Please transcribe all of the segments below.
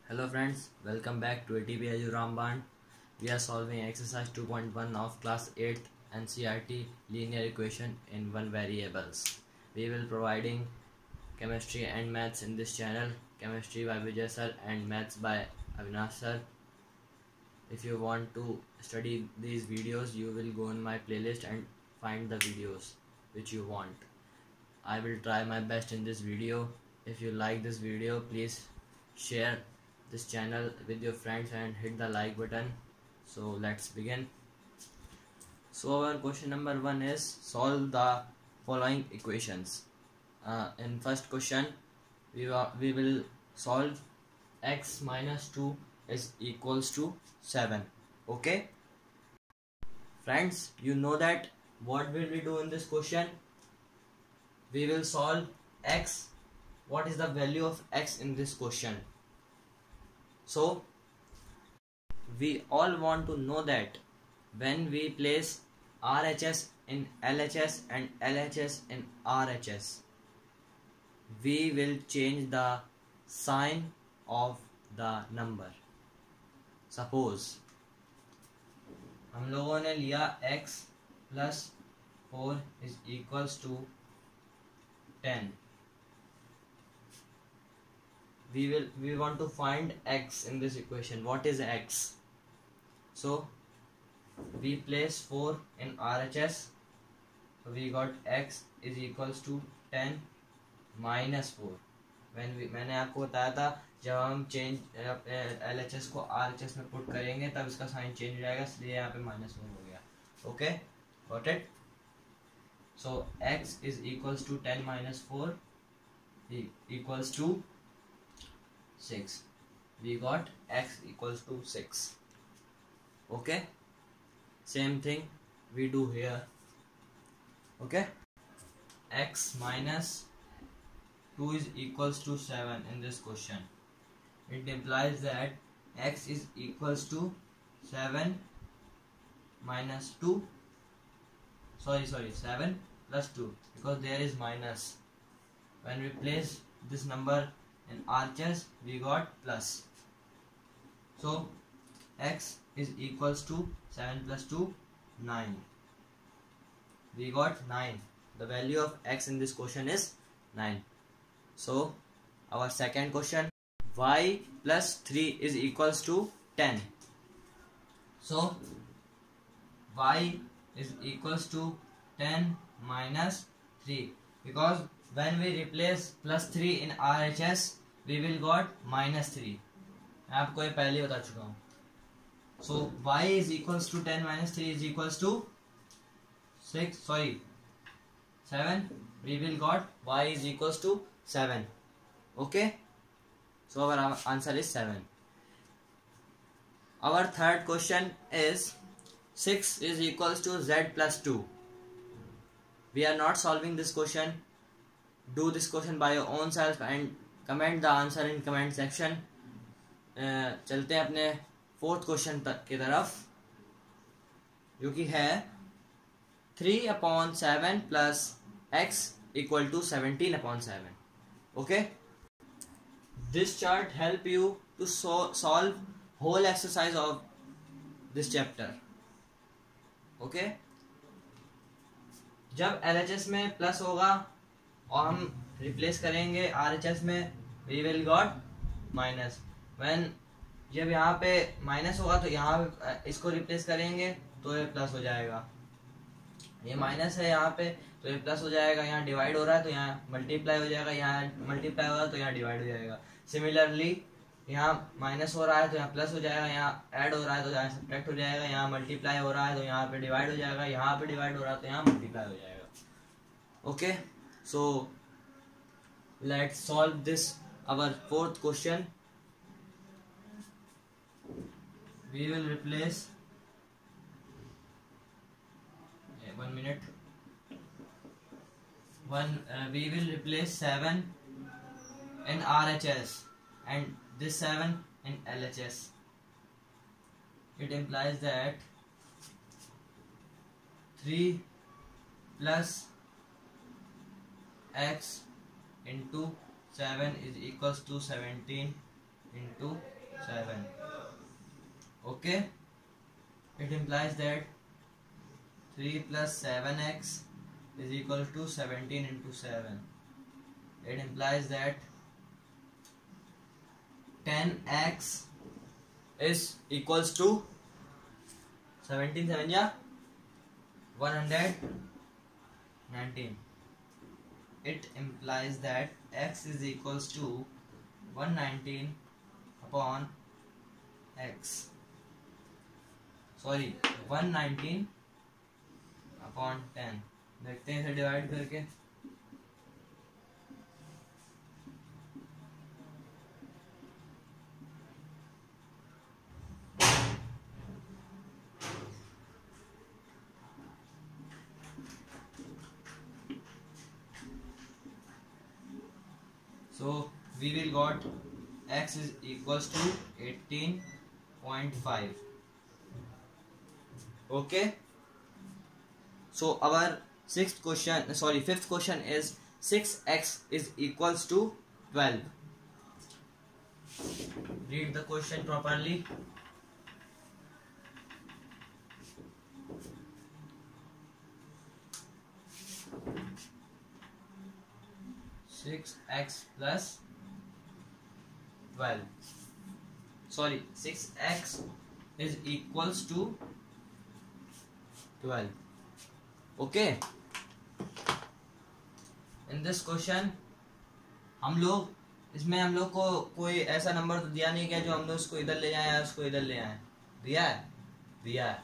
Hello friends, welcome back to ATP Aju Ramban. We are solving exercise 2.1 of class 8th NCERT linear equation in one variables. We will providing chemistry and maths in this channel, chemistry by Vijay sir and maths by Avinash sir. If you want to study these videos, you will go in my playlist and find the videos which you want. I will try my best in this video. If you like this video, please share this channel with your friends and hit the like button. So let's begin. So our question number 1 is solve the following equations. In first question we will solve x minus 2 is equals to 7. Okay friends, you know that what will we do in this question? We will solve x. What is the value of x in this question? So we all want to know that when we place RHS in LHS and LHS in RHS, we will change the sign of the number. Suppose हम लोगों ने लिया x plus 4 is equals to 10. We want to find x in this equation. What is x? So we place 4 in RHS. So we got x is equals to 10 minus 4. मैंने आपको बताया था जब हम चेंज LHS को RHS में put करेंगे तब इसका साइन चेंज हो जाएगा, इसलिए यहाँ पे -4 हो गया. Okay, got it. So x is equals to 10 minus 4 equals to 6. We got x equals to 6. Okay, same thing we do here. Okay, x minus 2 is equals to 7 in this question. It implies that x is equals to 7 minus 2. Sorry, 7 plus 2, because there is minus. When we place this number in RHS, we got plus. So x is equals to 7 plus 2, 9. We got 9. The value of x in this question is 9. So our second question, y plus 3 is equals to 10. So y is equals to 10 minus 3, because when we replace plus 3 in RHS, we will got minus 3. मैं आपको ये पहले बता चुका हूँ. So y is equals to 10 minus 3 is equals to 7. We will got y is equals to 7. Okay, so our answer is 7. Our third question is 6 is equals to z plus 2. We are not solving this question. Do this question by your own self and comment the answer in comment section. चलते हैं अपने fourth question की तरफ, जो कि है 3/7 plus x equal to 17/7. Okay, this chart help you to solve whole exercise of this chapter. Okay, जब LHS में प्लस होगा और हम रिप्लेस करेंगे RHS में, we will got minus. when जब यहाँ पे माइनस होगा तो यहाँ पे इसको रिप्लेस करेंगे तो ये प्लस हो जाएगा. ये माइनस है यहाँ पे तो ये प्लस हो जाएगा. यहाँ डिवाइड हो रहा है तो यहाँ मल्टीप्लाई हो जाएगा. यहाँ मल्टीप्लाई हो रहा है तो यहाँ डिवाइड हो जाएगा. सिमिलरली यहाँ माइनस हो रहा है तो यहाँ प्लस हो जाएगा. यहाँ ऐड हो रहा है तो यहाँ सब्ट्रैक्ट हो जाएगा. यहाँ मल्टीप्लाई हो रहा है तो यहाँ पे डिवाइड हो जाएगा. यहाँ पे डिवाइड हो रहा है तो यहाँ मल्टीप्लाई हो जाएगा. Okay, so let's solve this our fourth question. We will replace 1 minute. We will replace 7 in RHS and this 7 in LHS. It implies that 3 plus x into 7 is equals to 17 into 7. Okay, it implies that 3 plus 7x is equal to 17 into 7. It implies that 10x is equals to 17 7 yeah 119. It implies that x is equals to 119 upon x. Sorry, 119 upon 10. देखते हैं इसे divide करके. So we will got x is equals to 18.5. Okay. So our fifth question is 6x is equals to 12. Read the question properly. Six x plus 12. Sorry, 6x is equals to 12. Okay. In this question हम लोग को कोई ऐसा number तो दिया नहीं गया जो हम लोग उसको इधर ले जाएं या उसको इधर ले आए. दिया है.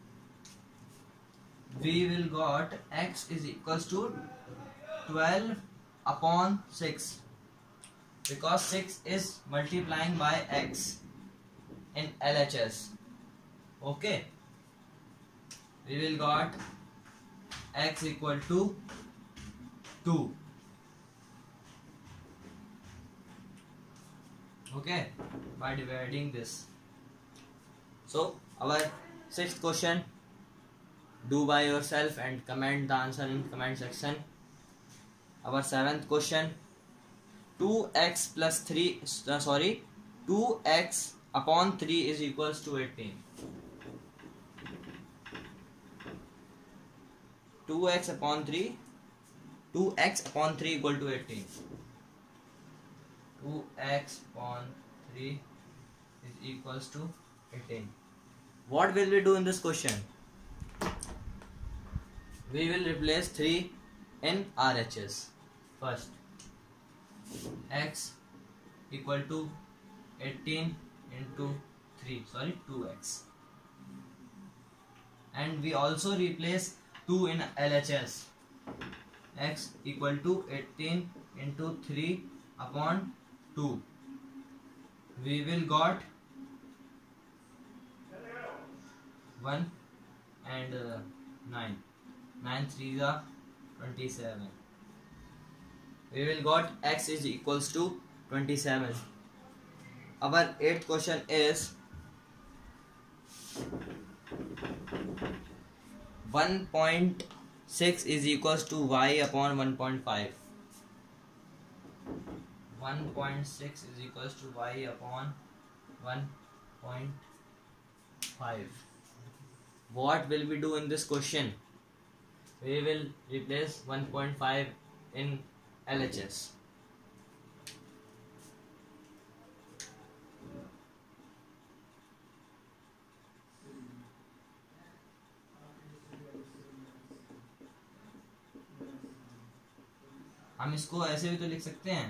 We will got x is equals to 12 upon 6 because 6 is multiplying by x in LHS. Okay, we will got x equal to 2. Okay, by dividing this. So our sixth question, do by yourself and comment the answer in comment section. Our seventh question, 2x plus 2x upon 3 is equals to 18. 2x upon 3 equal to 18. 2x upon 3 is equals to 18. What will we do in this question? We will replace 3 in RHS. First, x equal to 18 into 2x. And we also replace 2 in LHS. X equal to 18 into 3 upon 2. We will got 1 and 9. 9 3s are 27. We will got x is equals to 27. Our eighth question is 1.6 is equals to y upon 1.5. 1.6 is equals to y upon 1.5. What will we do in this question? We will replace 1.5 in LHS. हम इसको ऐसे भी तो लिख सकते हैं.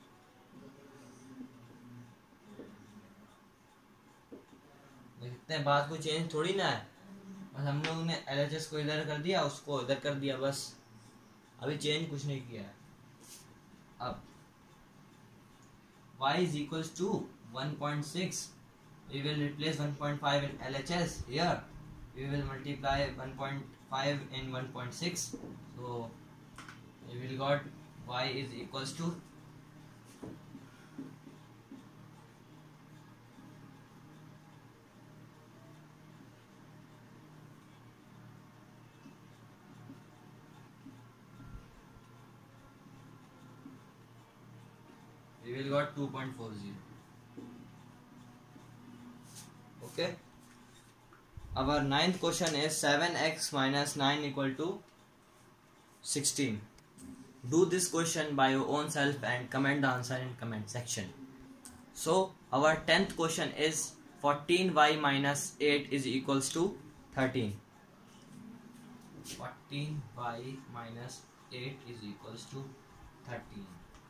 देखते हैं, बात को चेंज थोड़ी ना है. बस हम लोग ने LHS को इधर कर दिया, उसको इधर कर दिया, बस अभी चेंज कुछ नहीं किया है. अब y is equals to 1.6. We will replace 1.5 in LHS here. We will multiply 1.5 in 1.6. So we will got y is equals to we will got 2.40. Okay. Our ninth question is 7x minus 9 equal to 16. Do this question by your own self and comment the answer in comment section. So our 10th question is 14y minus 8 is equals to 13. 14y minus 8 is equals to 13.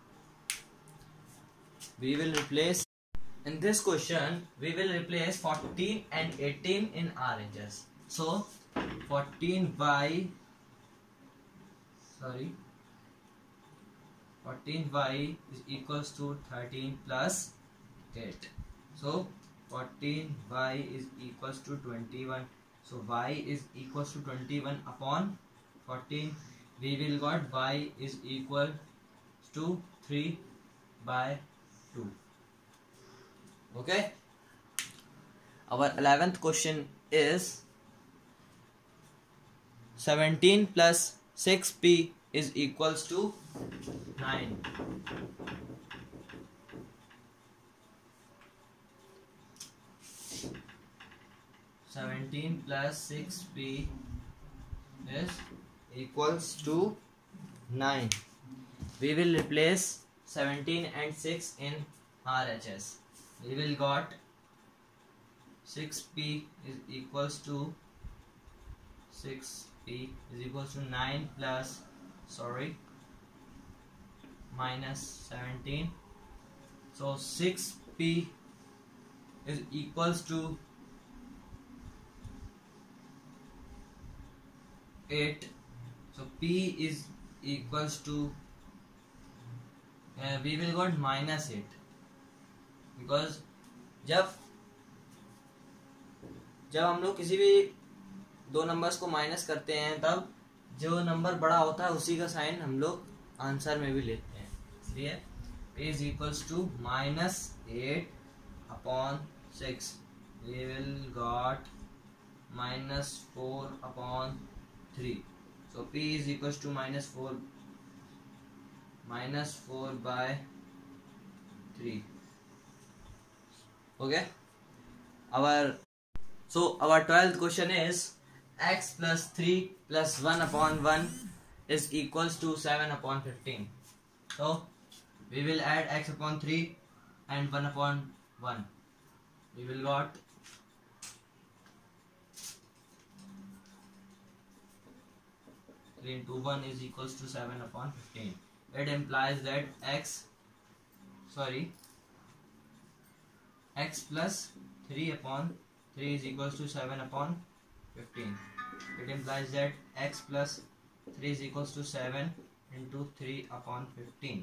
We will replace, in this question we will replace 14 and 18 in RHS. So 14y is equals to 13 plus 8. So 14y is equals to 21. So y is equals to 21 upon 14. We will got y is equal to 3 by 2. Okay. Our 11th question is 17 plus 6p is equals to 9. 17 plus 6p is equals to 9. We will replace 17 and 6 in RHS. We will got 6p is equals to 9 plus minus 17. So 6p is equals to 8. So p is equals to we will got minus 8, because जब हम लोग किसी भी दो numbers को minus करते हैं तब जो नंबर बड़ा होता है उसी का साइन हम लोग आंसर में भी लेते हैं, इसलिए p is equals to minus 8 upon 6. We will got minus 4 upon 3. So p is equals to minus 4 by 3. Okay. Our 12th question is x plus 3 plus 1 upon 1 is equals to 7 upon 15. So we will add x upon 3 and 1 upon 1. We will got 3 into 1 is equals to 7 upon 15. It implies that x plus 3 upon 3 is equals to 7 upon 15. It implies that x plus 3 is equals to 7 into 3 upon 15.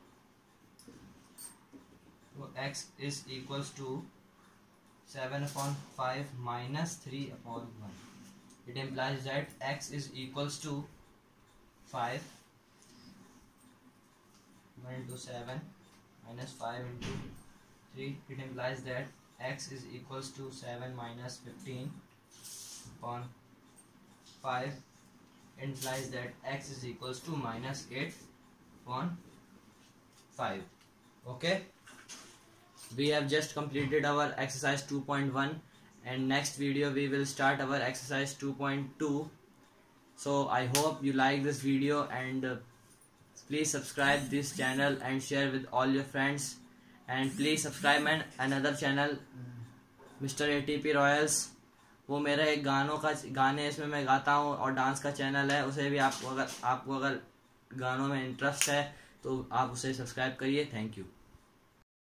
So x is equals to 7 upon 5 minus 3 upon 1. It implies that x is equals to 5. 1 into 7 minus 5 into 3. It implies that x is equals to 7 minus 15 upon 5. It implies that x is equals to minus 8 upon 5. Okay. We have just completed our exercise 2.1, and next video we will start our exercise 2.2. So I hope you like this video, and please subscribe this channel and share with all your friends, and please subscribe my another channel Mr. ATP Royals. वो मेरा एक गाने इसमें मैं गाता हूँ और dance का चैनल है, उसे भी आपको अगर गानों में इंटरेस्ट है तो आप उसे सब्सक्राइब करिए. Thank you.